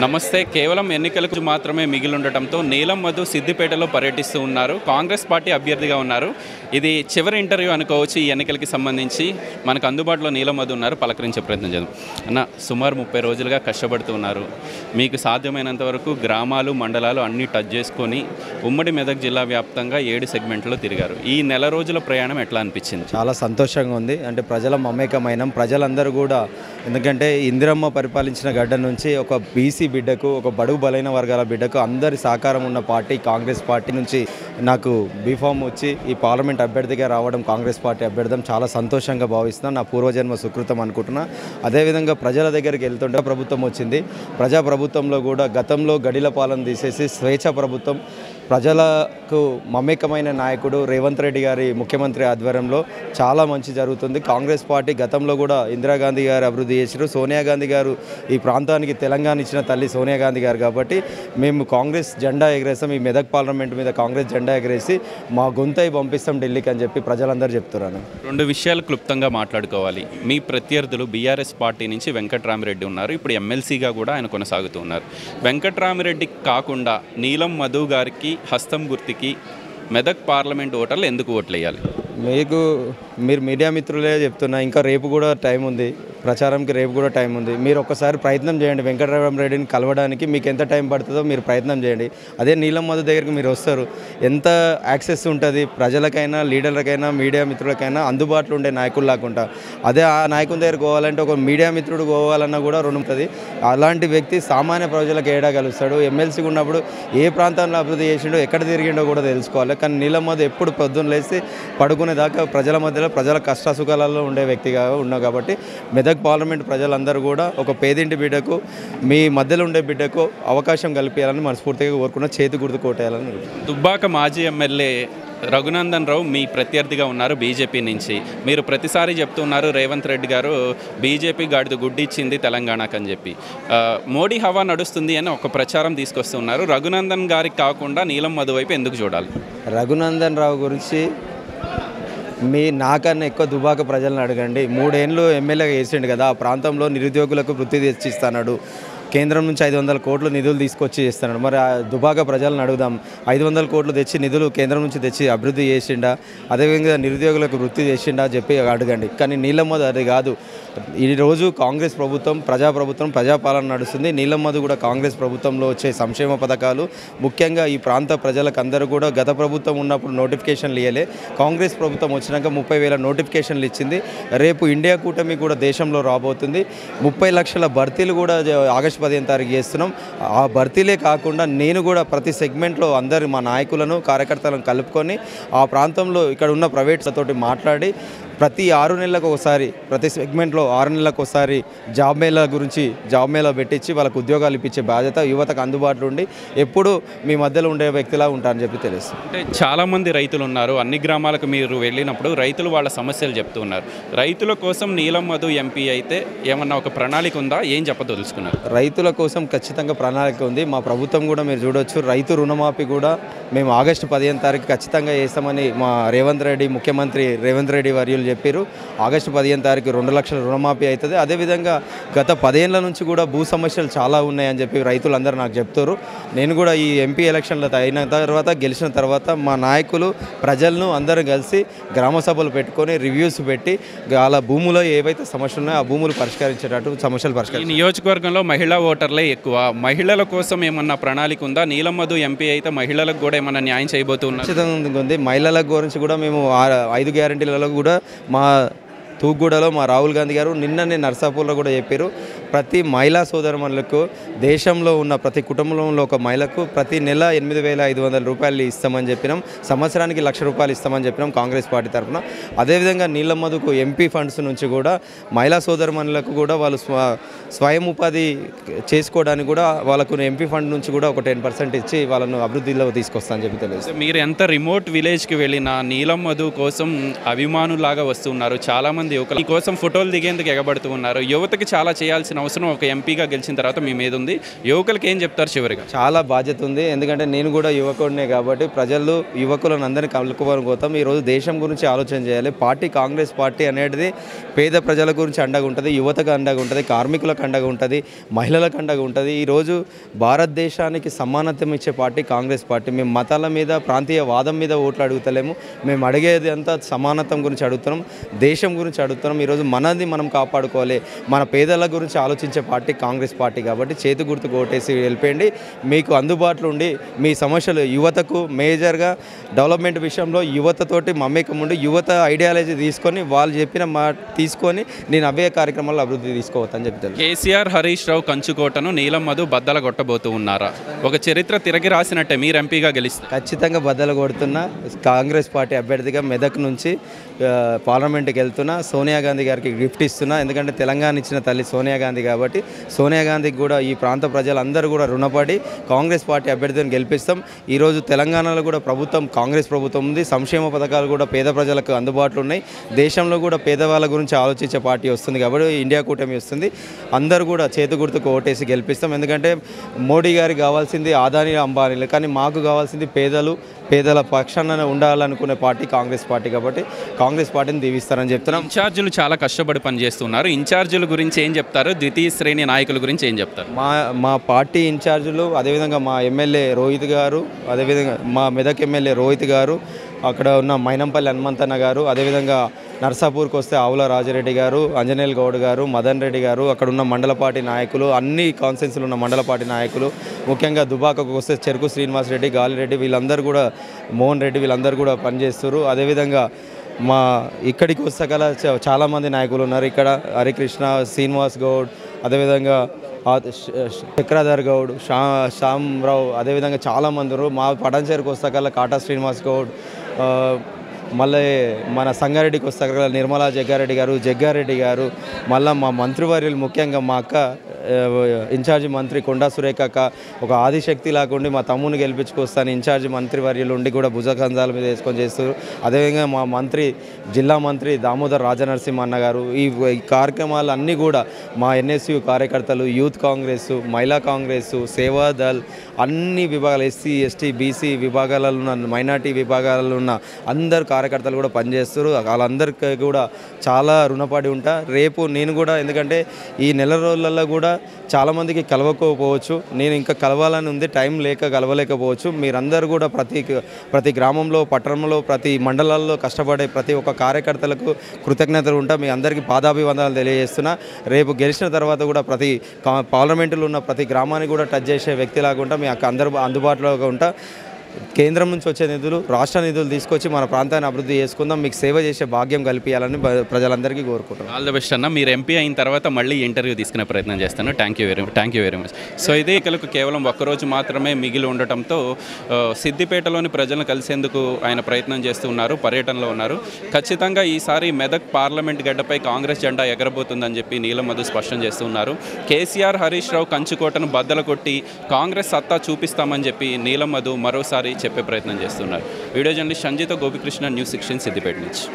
నమస్తే. కేవలం ఎన్నికలకు మాత్రమే మిగిలి ఉండటంతో నీలం మధు సిద్దిపేటలో పర్యటిస్తూ ఉన్నారు. కాంగ్రెస్ పార్టీ అభ్యర్థిగా ఉన్నారు. ఇది చివరి ఇంటర్వ్యూ అనుకోవచ్చు. ఈ ఎన్నికలకి సంబంధించి మనకు అందుబాటులో నీలం మధు ఉన్నారు. పలకరించే ప్రయత్నం చేద్దాం. అన్న, సుమారు 30 రోజులుగా కష్టపడుతూ ఉన్నారు. మీకు సాధ్యమైనంత వరకు గ్రామాలు, మండలాలు అన్నీ టచ్ చేసుకొని ఉమ్మడి మెదక్ జిల్లా వ్యాప్తంగా 7 సెగ్మెంట్లో తిరిగారు. ఈ నెల రోజుల ప్రయాణం ఎట్లా అనిపించింది? చాలా సంతోషంగా ఉంది. అంటే ప్రజల మమేకమైన ప్రజలందరూ కూడా, ఎందుకంటే ఇందిరమ్మ పరిపాలించిన గడ్డ నుంచి ఒక బీసీ బిడ్డకు, ఒక బడుగు బలైన వర్గాల బిడ్డకు అందరి సహకారం ఉన్న పార్టీ కాంగ్రెస్ పార్టీ నుంచి నాకు బీఫామ్ వచ్చి ఈ పార్లమెంట్ అభ్యర్థిగా రావడం, కాంగ్రెస్ పార్టీ అభ్యర్థం చాలా సంతోషంగా భావిస్తున్నాను. నా పూర్వజన్మ సుకృతం అనుకుంటున్నా. అదేవిధంగా ప్రజల దగ్గరికి వెళ్తుంటే ప్రభుత్వం వచ్చింది. ప్రజాప్రభుత్వంలో కూడా గతంలో గడిల పాలన తీసేసి స్వేచ్ఛ ప్రభుత్వం, ప్రజలకు మమేకమైన నాయకుడు రేవంత్ రెడ్డి గారి ముఖ్యమంత్రి ఆధ్వర్యంలో చాలా మంచి జరుగుతుంది. కాంగ్రెస్ పార్టీ గతంలో కూడా ఇందిరాగాంధీ గారు అభివృద్ధి చేశారు. సోనియా గాంధీ గారు ఈ ప్రాంతానికి తెలంగాణ ఇచ్చిన తల్లి సోనియా గాంధీ గారు కాబట్టి మేము కాంగ్రెస్ జెండా ఎగరేస్తాం. ఈ మెదక్ పార్లమెంట్ మీద కాంగ్రెస్ జెండా ఎగరేసి మా గొంతై పంపిస్తాం ఢిల్లీకి అని చెప్పి ప్రజలందరూ చెప్తున్నారు. 2 విషయాలు క్లుప్తంగా మాట్లాడుకోవాలి. మీ ప్రత్యర్థులు బీఆర్ఎస్ పార్టీ నుంచి వెంకట్రామిరెడ్డి ఉన్నారు. ఇప్పుడు ఎమ్మెల్సీగా కూడా ఆయన కొనసాగుతూ ఉన్నారు. వెంకట్రామిరెడ్డి కాకుండా నీలం మధు గారికి హస్తం గుర్తికి మెదక్ పార్లమెంట్ ఓటర్లు ఎందుకు ఓట్లు వేయాలి? మీరు మీడియా మిత్రులే చెప్తున్నా. ఇంకా రేపు కూడా టైం ఉంది, ప్రచారంకి రేపు కూడా టైం ఉంది. మీరు ఒక్కసారి ప్రయత్నం చేయండి. వెంకటరామరెడ్డిని కలవడానికి మీకు ఎంత టైం పడుతుందో మీరు ప్రయత్నం చేయండి. అదే నీలం మధు దగ్గరికి మీరు వస్తారు, ఎంత యాక్సెస్ ఉంటుంది ప్రజలకైనా, లీడర్లకైనా, మీడియా మిత్రులకైనా అందుబాటులో ఉండే నాయకులు లేకుండా. అదే ఆ నాయకుల దగ్గరికి పోవాలంటే ఒక మీడియా మిత్రుడు పోవాలన్నా కూడా రుణం ఉంటుంది. అలాంటి వ్యక్తి సామాన్య ప్రజలకు ఏడా కలుస్తాడు. ఎమ్మెల్సీగా ఉన్నప్పుడు ఏ ప్రాంతంలో అభివృద్ధి చేసిండో, ఎక్కడ తిరిగిండో కూడా తెలుసుకోవాలి. కానీ నీలం మధు ఎప్పుడు పొద్దున్న లేచి పడుకునే దాకా ప్రజల మధ్యలో, ప్రజల కష్టసుఖాలలో ఉండే వ్యక్తిగా ఉన్నావు కాబట్టి మెదక్ పార్లమెంట్ ప్రజలందరూ కూడా ఒక పేదింటి బిడ్డకు, మీ మధ్యలో ఉండే బిడ్డకు అవకాశం కల్పించాలని మనస్ఫూర్తిగా కోరుకున్న, చేతి గుర్తు కోటేయాలని. దుబ్బాక మాజీ ఎమ్మెల్యే రఘునందన్ రావు మీ ప్రత్యర్థిగా ఉన్నారు బీజేపీ నుంచి. మీరు ప్రతిసారి చెప్తున్నారు రేవంత్ రెడ్డి గారు బీజేపీ గాడిద గుడ్డిచ్చింది తెలంగాణకు అని చెప్పి. మోడీ హవా నడుస్తుంది అని ఒక ప్రచారం తీసుకొస్తున్నారు. రఘునందన్ గారికి కాకుండా నీలం మధు వైపు ఎందుకు చూడాలి? రఘునందన్ రావు గురించి నాకన్నా ఎక్కువ దుబాక ప్రజలను అడగండి. 3 ఏళ్ళు ఎమ్మెల్యేగా చేసిండు కదా, ఆ ప్రాంతంలో నిరుద్యోగులకు వృత్తి తెచ్చిస్తున్నాడు. కేంద్రం నుంచి 500 కోట్లు నిధులు తీసుకొచ్చి చేస్తున్నాడు. మరి ఆ దుబాక ప్రజలను అడుగుదాం, 500 కోట్లు తెచ్చి నిధులు కేంద్రం నుంచి తెచ్చి అభివృద్ధి చేసిండా, అదేవిధంగా నిరుద్యోగులకు వృత్తి చేసిండా చెప్పి అడగండి. కానీ నీలం మధు అది కాదు. ఈరోజు కాంగ్రెస్ ప్రభుత్వం, ప్రజాప్రభుత్వం, ప్రజాపాలన నడుస్తుంది. నీలం మధు కూడా కాంగ్రెస్ ప్రభుత్వంలో వచ్చే సంక్షేమ పథకాలు, ముఖ్యంగా ఈ ప్రాంత ప్రజలకు అందరూ కూడా గత ప్రభుత్వం ఉన్నప్పుడు నోటిఫికేషన్లు ఇవ్వలే, కాంగ్రెస్ ప్రభుత్వం వచ్చినాక 30,000 నోటిఫికేషన్లు ఇచ్చింది. రేపు ఇండియా కూటమి కూడా దేశంలో రాబోతుంది. 30 లక్షల భర్తీలు కూడా ఆగస్టు 15 తారీఖు చేస్తున్నాం. ఆ భర్తీలే కాకుండా నేను కూడా ప్రతి సెగ్మెంట్లో అందరు మా నాయకులను, కార్యకర్తలను కలుపుకొని ఆ ప్రాంతంలో ఇక్కడ ఉన్న ప్రైవేట్లతోటి మాట్లాడి ప్రతి 6 నెలలకు ఒకసారి, ప్రతి సెగ్మెంట్లో 6 నెలలకు ఒకసారి జాబ్ మేళా పెట్టించి వాళ్ళకు ఉద్యోగాలు ఇప్పించే బాధ్యత యువతకు అందుబాటులో ఉండి ఎప్పుడు మీ మధ్యలో ఉండే వ్యక్తిలా ఉంటారని చెప్పి తెలుసు. అంటే చాలామంది రైతులు ఉన్నారు. అన్ని గ్రామాలకు మీరు వెళ్ళినప్పుడు రైతులు వాళ్ళ సమస్యలు చెప్తున్నారు. రైతుల కోసం నీలం మధు ఎంపీ అయితే ఏమన్నా ఒక ప్రణాళిక ఉందా? ఏం చెప్పదలుచుకున్నారు? రైతుల కోసం ఖచ్చితంగా ప్రణాళిక ఉంది. మా ప్రభుత్వం కూడా మీరు చూడొచ్చు, రైతు రుణమాఫీ కూడా మేము ఆగస్టు 15 తారీఖు ఖచ్చితంగా చేస్తామని మా ముఖ్యమంత్రి రేవంత్ రెడ్డి వర్యులు చెప్పారు. ఆగస్టు 15 తారీఖు 2 లక్షల రుణమాఫీ అవుతుంది. అదేవిధంగా గత 10 ఏళ్ల నుంచి కూడా భూ సమస్యలు చాలా ఉన్నాయని చెప్పి రైతులందరూ నాకు చెప్తారు. నేను కూడా ఈ ఎంపీ ఎలక్షన్లు అయిన తర్వాత, గెలిచిన తర్వాత మా నాయకులు ప్రజలను అందరూ కలిసి గ్రామ సభలు పెట్టుకొని రివ్యూస్ పెట్టి వాళ్ళ భూములో ఏవైతే సమస్యలు ఉన్నాయో ఆ భూములు పరిష్కరించేటట్టు సమస్యలు ఈ నియోజకవర్గంలో మహిళా ఓటర్లే ఎక్కువ. మహిళల కోసం ఏమన్నా ప్రణాళిక ఉందా? నీలం మధు ఎంపీ అయితే మహిళలకు కూడా ఏమన్నా న్యాయం చేయబోతున్నారు? ఖచ్చితంగా ఉంది. మహిళల గురించి కూడా మేము 5 గ్యారెంటీలలో కూడా మా తూగూడలో మా రాహుల్ గాంధీ గారు నిన్ననే నర్సాపూర్లో కూడా చెప్పారు. ప్రతి మహిళా సోదరుమణులకు, దేశంలో ఉన్న ప్రతి కుటుంబంలో ఒక మహిళకు ప్రతి నెల 8,500 రూపాయలు ఇస్తామని చెప్పినాం. సంవత్సరానికి 1,00,000 రూపాయలు ఇస్తామని చెప్పినాం కాంగ్రెస్ పార్టీ తరఫున. అదేవిధంగా నీలం మధుకు ఎంపీ ఫండ్స్ నుంచి కూడా మహిళా సోదరుమణులకు కూడా వాళ్ళు స్వయం ఉపాధి చేసుకోవడానికి కూడా వాళ్ళకు ఎంపీ ఫండ్ నుంచి కూడా ఒక 10% ఇచ్చి వాళ్ళను అభివృద్ధిలో తీసుకొస్తామని చెప్పి తెలుసు. మీరు ఎంత రిమోట్ విలేజ్కి వెళ్ళినా నీలం మధు కోసం అభిమానులాగా వస్తున్నారు. చాలామంది యువకులు ఈ కోసం ఫోటోలు దిగేందుకు ఎగబడుతూ ఉన్నారు. యువతకి చాలా చేయాల్సిన చేయాల్సిన అవసరం ఒక ఎంపీగా గెలిచిన తర్వాత మీ మీద ఉంది. యువకులకి ఏం చెప్తారు చివరిగా? చాలా బాధ్యత ఉంది. ఎందుకంటే నేను కూడా యువకుడినే కాబట్టి యువకులను అందరినీ కలుపుకొని పోతాం. ఈరోజు దేశం గురించి ఆలోచన చేయాలి. కాంగ్రెస్ పార్టీ అనేది పేద ప్రజల గురించి అండగా ఉంటుంది, యువతకు అండగా ఉంటుంది, కార్మికులకు అండగా ఉంటుంది, మహిళలకు అండగా ఉంటుంది. ఈరోజు భారతదేశానికి సమానత్వం ఇచ్చే పార్టీ కాంగ్రెస్ పార్టీ. మేము మతాల మీద, ప్రాంతీయ వాదం మీద ఓట్లు అడుగుతలేము. మేము అడిగేది అంతా సమానత్వం గురించి అడుగుతున్నాం, దేశం గురించి అడుగుతున్నాం. ఈరోజు మనది మనం కాపాడుకోవాలి, మన పేదల గురించి ఆలోచించే పార్టీ కాంగ్రెస్ పార్టీ. కాబట్టి చేతి గుర్తుకు ఓటేసి వెళ్ళిపోయండి. మీకు అందుబాటులో ఉండి మీ సమస్యలు యువతకు మేజర్గా డెవలప్మెంట్ విషయంలో యువతతోటి మమేకం ఉండి యువత ఐడియాలజీ తీసుకొని వాళ్ళు చెప్పిన మాట తీసుకొని నేను అవే కార్యక్రమాల్లో అభివృద్ధి తీసుకోవచ్చని చెప్తాను. కేసీఆర్, హరీష్ రావు కంచుకోటను నీలం మధు బద్దల కొట్టబోతూ ఉన్నారా? ఒక చరిత్ర తిరగి రాసినట్టే మీరు ఎంపీగా గెలిస్తే. ఖచ్చితంగా బద్దలు కొడుతున్న కాంగ్రెస్ పార్టీ అభ్యర్థిగా మెదక్ నుంచి పార్లమెంట్కి వెళ్తున్నా. సోనియా గాంధీ గారికి గిఫ్ట్ ఇస్తున్నా. ఎందుకంటే తెలంగాణ ఇచ్చిన తల్లి సోనియా గాంధీ కాబట్టి సోనియా గాంధీకి కూడా ఈ ప్రాంత ప్రజలందరూ కూడా రుణపడి కాంగ్రెస్ పార్టీ అభ్యర్థిని గెలిపిస్తాం. ఈరోజు తెలంగాణలో కూడా కాంగ్రెస్ ప్రభుత్వం ఉంది. సంక్షేమ పథకాలు కూడా పేద ప్రజలకు అందుబాటులో ఉన్నాయి. దేశంలో కూడా పేదవాళ్ళ గురించి ఆలోచించే పార్టీ వస్తుంది కాబట్టి ఇండియా కూటమి వస్తుంది. అందరూ కూడా చేతి గుర్తుకు ఓటేసి గెలిపిస్తాం. ఎందుకంటే మోడీ గారికి కావాల్సింది అదానీ అంబానీలు, కానీ మాకు కావాల్సింది పేదల పక్షాన ఉండాలనుకునే పార్టీ కాంగ్రెస్ పార్టీ. కాబట్టి కాంగ్రెస్ పార్టీని దీవిస్తారని చెప్తున్నాం. ఇన్ఛార్జీలు చాలా కష్టపడి పనిచేస్తున్నారు. ఇన్ఛార్జీల గురించి ఏం చెప్తారు? ద్వితీయ శ్రేణి నాయకుల గురించి ఏం చెప్తారు? మా పార్టీ ఇన్ఛార్జీలు, అదేవిధంగా మా ఎమ్మెల్యే రోహిత్ గారు, అదేవిధంగా మా మెదక్ ఎమ్మెల్యే రోహిత్ గారు, అక్కడ ఉన్న మైనంపల్లి హనుమంతన్న గారు, అదేవిధంగా నర్సాపూర్కి వస్తే ఆవుల రాజరెడ్డి గారు, అంజనేల్ గౌడ్ గారు, మదన్ రెడ్డి గారు, అక్కడ ఉన్న మండల పార్టీ నాయకులు, అన్ని కాన్స్టిట్యున్సీలు ఉన్న మండల పార్టీ నాయకులు, ముఖ్యంగా దుబాకకు వస్తే చెరుకు శ్రీనివాసరెడ్డి, గాలిరెడ్డి, వీళ్ళందరూ కూడా, మోహన్ రెడ్డి, వీళ్ళందరూ కూడా పనిచేస్తారు. అదేవిధంగా మా ఇక్కడికి వస్తే గల చాలామంది నాయకులు ఉన్నారు. ఇక్కడ హరికృష్ణ, శ్రీనివాస్ గౌడ్, అదేవిధంగా చక్రధర్ గౌడ్, శ్యామరావు, అదేవిధంగా చాలామంది ఉన్నారు. మా పటాన్చేరుకు వస్తాకల్లా కాటా శ్రీనివాస్ గౌడ్, మళ్ళీ మన సంగారెడ్డికి వస్తాకల్లా నిర్మలా జగ్గారెడ్డి గారు, మళ్ళీ మా మంత్రివర్యులు, ముఖ్యంగా మా అక్క ఇన్ఛార్జి మంత్రి కొండా సురేఖ అక్క ఒక ఆదిశక్తి లాగా మా తమ్ముని గెలిపించుకొస్తాను ఇన్ఛార్జి మంత్రివర్యులు ఉండి కూడా భుజకంధాల మీద వేసుకొని చేస్తారు. అదేవిధంగా మా జిల్లా మంత్రి దామోదర్ రాజనరసింహ అన్న గారు. ఈ కార్యక్రమాలు అన్నీ కూడా మా ఎన్ఎస్యు కార్యకర్తలు, యూత్ కాంగ్రెస్, మహిళా కాంగ్రెస్, సేవాదల్, అన్ని విభాగాలు, ఎస్సీ ఎస్టీ బీసీ విభాగాలలో ఉన్న, మైనార్టీ విభాగాలలో ఉన్న అందరు కార్యకర్తలు కూడా పనిచేస్తారు. వాళ్ళందరికీ కూడా చాలా రుణపడి ఉంటా. రేపు నేను కూడా, ఎందుకంటే ఈ నెల రోజులలో కూడా చాలామందికి కలవకపోవచ్చు, నేను ఇంకా కలవాలని ఉంది, టైం లేక కలవలేకపోవచ్చు. మీరందరూ కూడా ప్రతి గ్రామంలో, పట్టణంలో, ప్రతి మండలాల్లో కష్టపడే ప్రతి ఒక్క కార్యకర్తలకు కృతజ్ఞతలు ఉంటా. మీ అందరికీ పాదాభివందనాలు తెలియజేస్తున్నా. రేపు గెలిచిన తర్వాత కూడా పార్లమెంటులో ఉన్న ప్రతి గ్రామాన్ని కూడా టచ్ చేసే వ్యక్తిలాగా ఉంటా. మీ అందరూ అందుబాటులో ఉంటా. కేంద్రం నుంచి వచ్చే నిధులు, రాష్ట్ర నిధులు తీసుకొచ్చి మన ప్రాంతాన్ని అభివృద్ధి చేసుకుందాం, మీకు సేవ చేసే భాగ్యం కల్పించాలని ప్రజలందరికీ కోరుకుంటున్నాను. ఆల్ ద బెస్ట్ అన్న. మీరు ఎంపీ అయిన తర్వాత మళ్ళీ ఇంటర్వ్యూ తీసుకునే ప్రయత్నం చేస్తాను. Thank you very much. So ఇది ఇకలకు కేవలం ఒక్కరోజు మాత్రమే మిగిలి ఉండటంతో సిద్దిపేటలోని ప్రజలను కలిసేందుకు ఆయన ప్రయత్నం చేస్తూ ఉన్నారు, పర్యటనలో ఉన్నారు. ఖచ్చితంగా ఈసారి మెదక్ పార్లమెంట్ గడ్డపై కాంగ్రెస్ జెండా ఎగరబోతుందని చెప్పి నీలం మధు స్పష్టం చేస్తూ ఉన్నారు. కేసీఆర్, హరీష్ రావు కంచుకోటను బద్దలు కొట్టి కాంగ్రెస్ సత్తా చూపిస్తామని చెప్పి నీలం మధు మరోసారి చెప్పే ప్రయత్నం చేస్తున్నారు. వీడియో జర్నలిస్ట్ సంజయ్తో గోపికృష్ణ, న్యూస్ 16 సిద్దిపేట నుంచి.